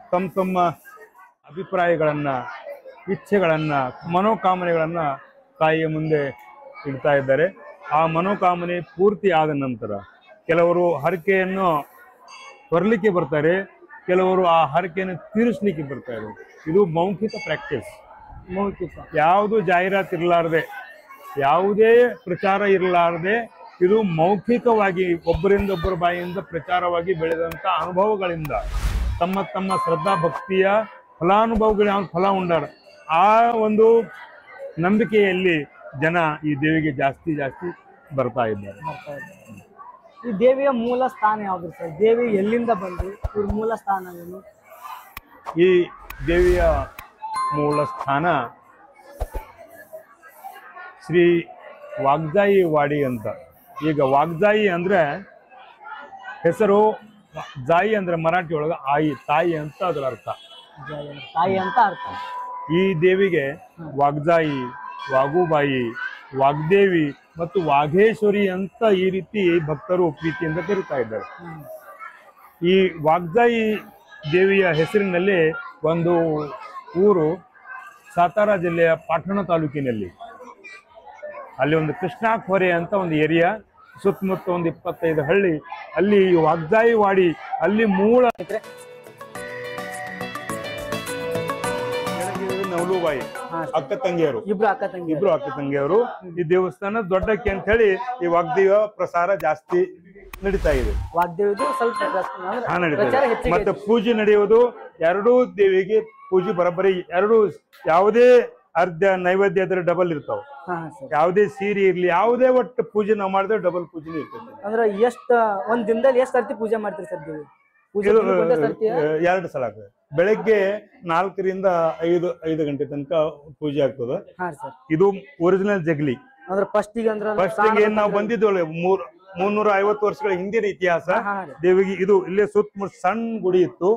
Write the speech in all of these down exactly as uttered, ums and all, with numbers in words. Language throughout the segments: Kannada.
ತಮ್ಮ ತಮ್ಮ ಅಭಿಪ್ರಾಯಗಳನ್ನ, ಇಚ್ಛೆಗಳನ್ನ, ಮನೋಕಾಮನೆಗಳನ್ನ ತಾಯಿಯ ಮುಂದೆ ಇಡ್ತಾ ಇದ್ದಾರೆ. ಆ ಮನೋಕಾಮನೆ ಪೂರ್ತಿ ಆದ ನಂತರ ಕೆಲವರು ಹರಕೆಯನ್ನು ಹೊರಲಿಕ್ಕೆ ಬರ್ತಾರೆ, ಕೆಲವರು ಆ ಹರಕೆಯನ್ನು ತೀರಿಸಲಿಕ್ಕೆ ಬರ್ತಾರೆ. ಇದು ಮೌಖಿಕ ಪ್ರಾಕ್ಟೀಸ್. ಮೌಖಿಕ, ಯಾವುದು ಜಾಹೀರಾತು ಇರಲಾರದೆ, ಯಾವುದೇ ಪ್ರಚಾರ ಇರಲಾರದೆ, ಇದು ಮೌಖಿಕವಾಗಿ ಒಬ್ಬರಿಂದ ಒಬ್ಬರ ಬಾಯಿಯಿಂದ ಪ್ರಚಾರವಾಗಿ ಬೆಳೆದಂತ ಅನುಭವಗಳಿಂದ ತಮ್ಮ ತಮ್ಮ ಶ್ರದ್ಧಾ ಭಕ್ತಿಯ ಫಲಾನುಭವಗಳು ಯಾವ ಫಲ ಉಂಡಾರ ಆ ಒಂದು ನಂಬಿಕೆಯಲ್ಲಿ ಜನ ಈ ದೇವಿಗೆ ಜಾಸ್ತಿ ಜಾಸ್ತಿ ಬರ್ತಾ ಇದ್ದಾರೆ. ಈ ದೇವಿಯ ಮೂಲ ಸ್ಥಾನ ಯಾವ್ದು ಸರ್? ದೇವಿ ಎಲ್ಲಿಂದ ಬಂದು ಇವ್ರ ಮೂಲ ಸ್ಥಾನ ಏನು? ಈ ದೇವಿಯ ಮೂಲ ಸ್ಥಾನ ಶ್ರೀ ವಾಗ್ಜಾಯಿ ವಾಡಿ ಅಂತ. ಈಗ ವಾಗ್ಜಾಯಿ ಅಂದ್ರೆ ಹೆಸರು, ಜಾಯಿ ಅಂದ್ರೆ ಮರಾಠಿ ಒಳಗ ಆಯಿ, ತಾಯಿ ಅಂತ ಅದರ ಅರ್ಥ. ತಾಯಿ ಅಂತ ಅರ್ಥ. ಈ ದೇವಿಗೆ ವಾಗ್ಜಾಯಿ, ವಾಗುಬಾಯಿ, ವಾಗ್ದೇವಿ ಮತ್ತು ವಾಘೇಶ್ವರಿ ಅಂತ ಈ ರೀತಿ ಭಕ್ತರು ಪ್ರೀತಿಯಿಂದ ಕರೀತಾ ಇದ್ದಾರೆ. ಈ ವಾಗ್ಜಾಯಿ ದೇವಿಯ ಹೆಸರಿನಲ್ಲಿ ಒಂದು ಊರು ಸಾತಾರ ಜಿಲ್ಲೆಯ ಪಾಟಣ ತಾಲೂಕಿನಲ್ಲಿ, ಅಲ್ಲಿ ಒಂದು ಕೃಷ್ಣಾಖೋರೆ ಅಂತ ಒಂದು ಏರಿಯಾ, ಸುತ್ತಮುತ್ತ ಒಂದು ಇಪ್ಪತ್ತೈದು ಹಳ್ಳಿ, ಅಲ್ಲಿ ವಾಗ್ಜಾಯಿ ವಾಡಿ, ಅಲ್ಲಿ ಮೂಲ ನವಲುಬಾಯಿ ಅಕ್ಕ ತಂಗಿಯರು, ಇಬ್ರು ಅಕ್ಕ ತಂಗಿ ಇಬ್ರು ಅಕ್ಕ ತಂಗಿಯವರು. ಈ ದೇವಸ್ಥಾನ ದೊಡ್ಡಕ್ಕೆ ಅಂತ ಹೇಳಿ ಈ ವಾಗ್ದೇವಿಯ ಪ್ರಸಾರ ಜಾಸ್ತಿ ನಡೀತಾ ಇದೆ. ವಾಗ್ದೇವಿದು ಸ್ವಲ್ಪ ಹಾ ನಡೀತಾ ಇದೆ. ಮತ್ತೆ ಪೂಜೆ ನಡೆಯುವುದು ಎರಡೂ ದೇವಿಗೆ ಪೂಜೆ ಬರೋಬ್ಬರಿ, ಎರಡು ಯಾವುದೇ ಅರ್ಧ ನೈವೇದ್ಯ ಆದ್ರೆ ಡಬಲ್ ಇರ್ತಾವ. ಯಾವುದೇ ಸೀರೆ ಇರ್ಲಿ, ಯಾವುದೇ ಒಟ್ಟು ಪೂಜೆ ನಾವು ಮಾಡಿದ್ರೆ ಡಬಲ್ ಪೂಜೆ ಇರ್ತದೆ. ಅಂದ್ರೆ ಎಷ್ಟ ಒಂದ್ ದಿನದಲ್ಲಿ ಎಷ್ಟ್ ಸರ್ತಿ ಪೂಜೆ ಮಾಡ್ತೀರಿ ಸರ್ ದೇವಿ? ಎರಡು ಸಲ ಆಗ್ತದೆ. ಬೆಳಗ್ಗೆ ನಾಲ್ಕರಿಂದ ಐದು ಐದು ಗಂಟೆ ತನಕ ಪೂಜೆ ಆಗ್ತದೆ. ಇದು ಒರಿಜಿನಲ್ ಜಗ್ಲಿ. ಅಂದ್ರೆ ಫಸ್ಟ್ ಫಸ್ಟ್ ಏನ್ ನಾವು ಬಂದಿದ್ವಲ್ಲ ಮೂರ್ ಮೂರ್ನೂರ ಐವತ್ತು ವರ್ಷಗಳ ಹಿಂದಿನ ಇತಿಹಾಸ ದೇವಿಗೆ. ಇದು ಇಲ್ಲೇ ಸುತ್ತಮುತ್ತ ಸಣ್ಣ ಗುಡಿ ಇತ್ತು.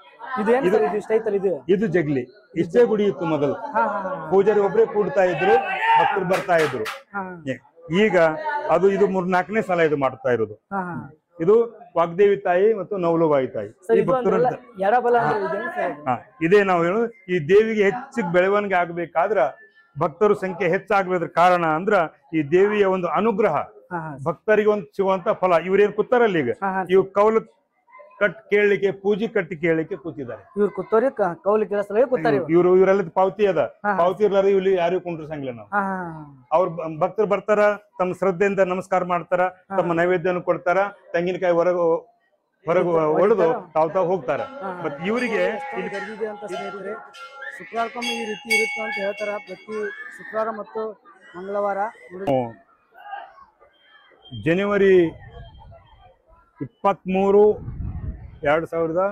ಇದು ಜಗ್ಲಿ. ಇಷ್ಟೇ ಗುಡಿ ಇತ್ತು ಮೊದಲು. ಪೂಜಾರಿ ಒಬ್ರೇ ಕೂಡ್ತಾ ಇದ್ರು, ಭಕ್ತರು ಬರ್ತಾ ಇದ್ರು. ಈಗ ಅದು ಇದು ಮೂರ್ ನಾಲ್ಕನೇ ಸಲ ಇದು ಮಾಡ್ತಾ ಇರೋದು. ಇದು ವಾಗ್ದೇವಿ ತಾಯಿ ಮತ್ತು ನವಲುಬಾಯಿ ತಾಯಿ ಈ ಭಕ್ತರು. ಹಾ ಇದೇ ನಾವು ಹೇಳೋದು. ಈ ದೇವಿಗೆ ಹೆಚ್ಚು ಬೆಳವಣಿಗೆ ಆಗ್ಬೇಕಾದ್ರ ಭಕ್ತರ ಸಂಖ್ಯೆ ಹೆಚ್ಚಾಗಬೇದ್ರ ಕಾರಣ ಅಂದ್ರ ಈ ದೇವಿಯ ಒಂದು ಅನುಗ್ರಹ, ಭಕ್ತರಿಗೆ ಒಂದು ಸಿಗುವಂತ ಫಲ. ಇವ್ರೇನ್ ಕೂತಾರಲ್ಲ ಈಗ, ಇವ್ ಕೌಲು ಕಟ್ ಕೇಳಲಿಕ್ಕೆ, ಪೂಜೆ ಕಟ್ಟಿ ಕೇಳಲಿಕ್ಕೆ ಕೂತಿದ್ದಾರೆ. ಇವ್ರು ಕೂತವ್ರಿ ಕೌಲಿ ಕೆಲಸ ಇವ್ರು ಇವರೆಲ್ಲ ಪಾವತಿ ಅದ. ಪಾವತಿ ಇರ್ಲಾರ ಇಲ್ಲಿ ಯಾರಿಗೂ ಕುಂಡ್ರ ಸಂಗಿಲ್ಲ ನಾವು. ಅವ್ರ ಭಕ್ತರು ಬರ್ತಾರ, ತಮ್ಮ ಶ್ರದ್ಧೆಯಿಂದ ನಮಸ್ಕಾರ ಮಾಡ್ತಾರ, ತಮ್ಮ ನೈವೇದ್ಯನ ಕೊಡ್ತಾರ, ತೆಂಗಿನಕಾಯಿ ಹೊರಗ ಹೊರಗ ಹೊಡೆದು ತಾವ್ ತಾವ್ ಹೋಗ್ತಾರ. ಮತ್ ಇವರಿಗೆ ಶುಕ್ರವಾರಕ್ಕೊಮ್ಮೆ ಈ ರೀತಿ ಇರುತ್ತೆ ಅಂತ ಹೇಳ್ತಾರ. ಪ್ರತಿ ಶುಕ್ರವಾರ ಮತ್ತು ಮಂಗಳವಾರ ಜನವರಿ ಇಪ್ಪತ್ತ್ ಮೂರು ಎರಡ್ ಸಾವಿರದ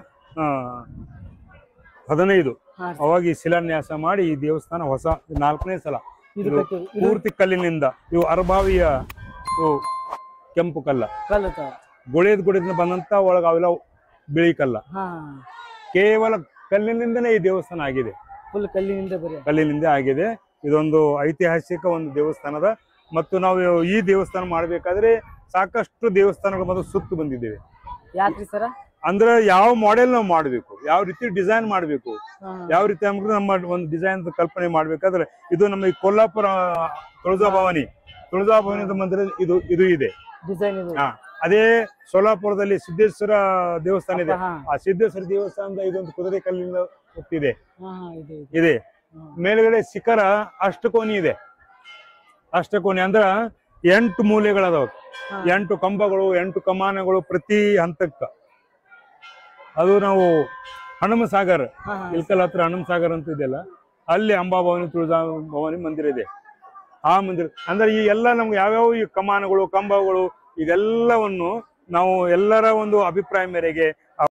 ಹದಿನೈದು ಅವಾಗ ಈ ಶಿಲಾನ್ಯಾಸ ಮಾಡಿ ಈ ದೇವಸ್ಥಾನ ಹೊಸ ನಾಲ್ಕನೇ ಸಲ ಪೂರ್ತಿ ಕಲ್ಲಿನಿಂದ. ಇವು ಅರಭಾವಿಯ ಕೆಂಪು ಕಲ್ಲ, ಗುಳಿದ ಗುಡಿದಿಂದ ಬಂದಂತ ಒಳಗ ಅವೆಲ್ಲ ಬಿಳಿ ಕಲ್ಲ. ಕೇವಲ ಕಲ್ಲಿನಿಂದನೇ ಈ ದೇವಸ್ಥಾನ ಆಗಿದೆ. ಫುಲ್ ಕಲ್ಲಿನಿಂದ ಕಲ್ಲಿನಿಂದ ಆಗಿದೆ. ಇದೊಂದು ಐತಿಹಾಸಿಕ ಒಂದು ದೇವಸ್ಥಾನದ. ಮತ್ತು ನಾವು ಈ ದೇವಸ್ಥಾನ ಮಾಡ್ಬೇಕಾದ್ರೆ ಸಾಕಷ್ಟು ದೇವಸ್ಥಾನಗಳು ಮೊದಲು ಸುತ್ತು ಬಂದಿದ್ದೇವೆ. ಯಾಕ್ರಿ ಸರ? ಅಂದ್ರೆ ಯಾವ ಮಾಡೆಲ್ ನಾವು ಮಾಡ್ಬೇಕು, ಯಾವ ರೀತಿ ಡಿಸೈನ್ ಮಾಡ್ಬೇಕು, ಯಾವ ರೀತಿ ನಮ್ಮ ಒಂದು ಡಿಸೈನ್ ಕಲ್ಪನೆ ಮಾಡ್ಬೇಕಾದ್ರೆ ಇದು ನಮ್ಮ ಈ ಕೊಲ್ಲಾಪುರ ತುಳಜಾ ಭವಾನಿ ತುಳಜಾ ಭವಾನಿದ ಮಂದಿರ ಇದು ಇದು ಇದೆ ಹಾ. ಅದೇ ಸೋಲಾಪುರದಲ್ಲಿ ಸಿದ್ದೇಶ್ವರ ದೇವಸ್ಥಾನ ಇದೆ. ಆ ಸಿದ್ದೇಶ್ವರ ದೇವಸ್ಥಾನದ ಇದೊಂದು ಕುದುರೆ ಕಲ್ಲಿನ ಹುಟ್ಟಿದೆ ಇದೆ. ಮೇಲ್ಗಡೆ ಶಿಖರ ಅಷ್ಟಕೋನಿ ಇದೆ. ಅಷ್ಟಕೋನಿ ಅಂದ್ರ ಎಂಟು ಮೂಲೆಗಳದಾವ, ಎಂಟು ಕಂಬಗಳು, ಎಂಟು ಕಮಾನಗಳು ಪ್ರತಿ ಹಂತಕ್ಕ. ಅದು ನಾವು ಹನುಮಸಾಗರ್, ಇಲ್ಕಲ್ ಹತ್ರ ಹನುಮಸಾಗರ್ ಅಂತ ಇದೆಯಲ್ಲ, ಅಲ್ಲಿ ಅಂಬಾಭವಾನಿ ತುಳಜಾ ಭವಾನಿ ಮಂದಿರ ಇದೆ. ಆ ಮಂದಿರ ಅಂದ್ರೆ ಈ ಎಲ್ಲ ನಮ್ಗೆ ಯಾವ್ಯಾವ ಈ ಕಮಾನಗಳು, ಕಂಬಗಳು ಇದೆಲ್ಲವನ್ನು ನಾವು ಎಲ್ಲರ ಒಂದು ಅಭಿಪ್ರಾಯ ಮೇರೆಗೆ